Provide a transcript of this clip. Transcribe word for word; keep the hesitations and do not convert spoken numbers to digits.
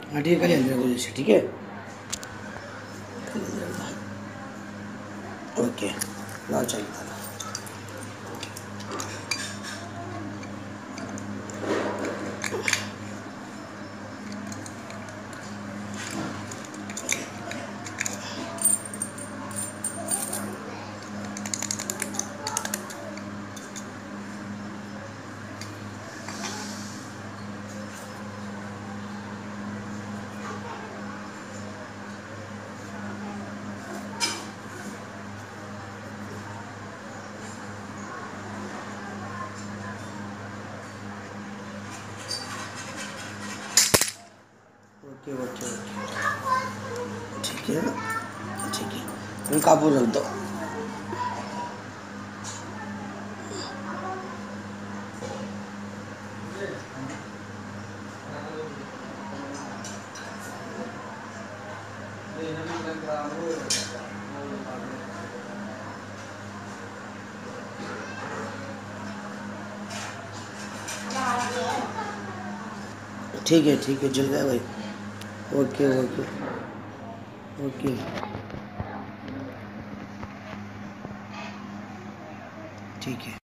हाँ ठीक है, कल अंदर को जैसे, ठीक है, ओके, लाल चाय बता। ओके ओके ओके, ठीक है ठीक है, फिर काबू रख दो। ठीक है ठीक है, जल गया भाई। ओके ओके ओके, ठीक है।